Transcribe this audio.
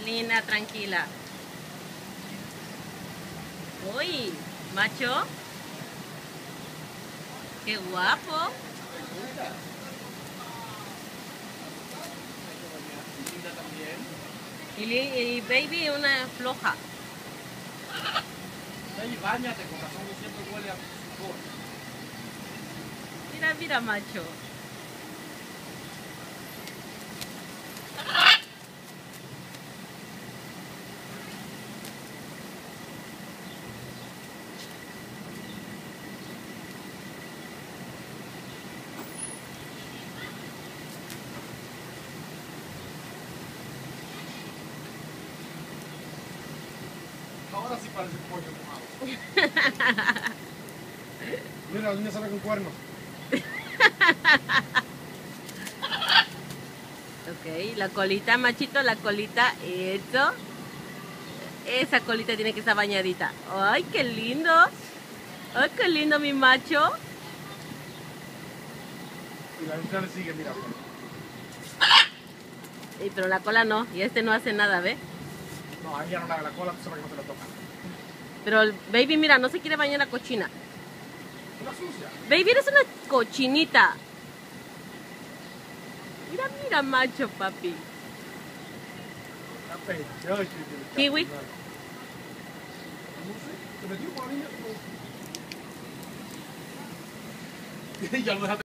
Linda, tranquila. Uy, macho. Qué guapo. Y baby una floja. Baby, báñate, con razón siempre huele a sudor. Mira, mira, macho. Ahora sí parece pollo mojado. Mira, la niña sale con cuernos. Ok, la colita, machito, la colita, eso. Esa colita tiene que estar bañadita. ¡Ay, qué lindo! ¡Ay, qué lindo mi macho! Y la niña le sigue, mira. Pero la cola no, y este no hace nada, ¿ve? No, ahí ya no la cola, tú sabes que no te la toca. Pero el baby, mira, no se quiere bañar la cochina. Una sucia. Baby, eres una cochinita. Mira, mira, macho, papi. Kiwi. No sé, te metió con la niña. Ya lo dejaste.